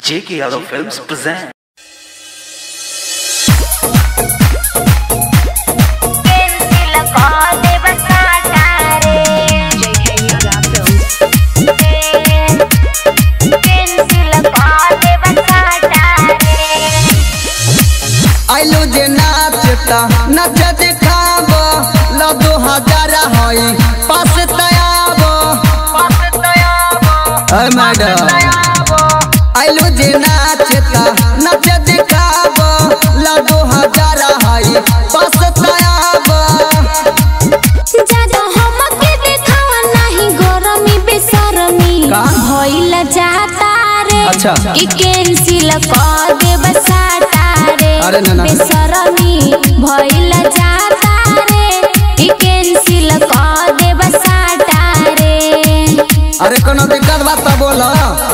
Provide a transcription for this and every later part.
JK Yadav Films present. आइलो जे नाचता नच दिखाब लो 2000 हई पास तयाब मैडम आइलो जे नाचता नच दिखाब लो 2000 हई पास तयाब जादो हमके देखावा नहीं गरमी बेशरमी भइल जाता रे अच्छा कि कैंसिल कर दे बसाता रे बेशरमी भइल जाता रे कि कैंसिल कर दे बसाता रे। अरे कोनो दिक्कत बात तो बोलो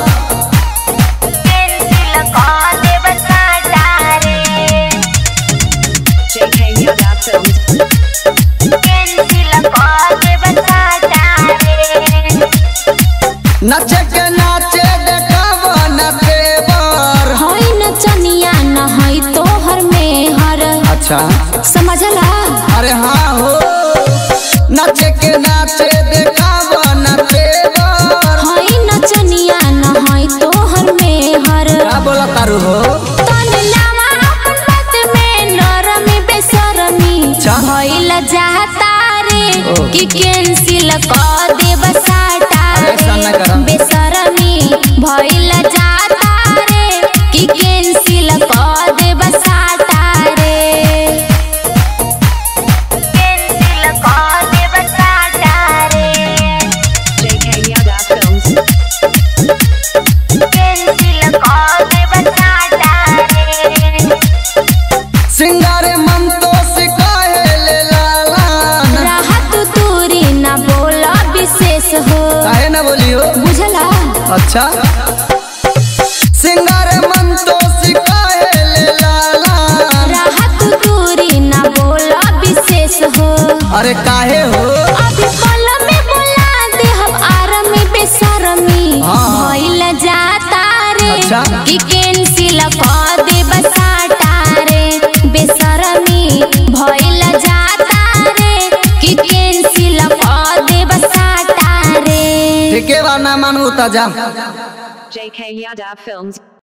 कैंसिल कर दे बसाता रे JK Yadav Films कैंसिल कर दे बसाता रे। नचे के नाचे देखाब न तेवर हई नचनिया न हई तोहर में हर अच्छा समझला। अरे हाँ हो नचे के नाचे देखाब न तेवर हई नचनिया न हई तोहर में हर क्या बोला तारू हो तन लावा अपन बात में नरमी बेशरमी भइल जाता रे कि कैंसिल कर दे बसाता रे बेशरमी भइल जाता रे कि कैंसिल कर दे बसाता रे कैंसिल कर दे बसाता रे JK Yadav Films कैंसिल कर दे बसाता रे। सिंगारे मन तो सिकाहे ले लालान राहत दूरी ना बोला विशेष हो काहे ना बोलियो बुझला। अच्छा सिंगारे मन तो सिकाहे ले लालान राहत दूरी ना बोला विशेष हो अरे काहे हो अभी पल में बोला दे हम आरमी बेशरमी भइल जाता रे अच्छा। कि कैंसिल कर दे बसाता रे बेशरमी भइल जाता रे कि कैंसिल कर दे बसाता रे। ठीक है ना मानू ता जा JK Yadav Films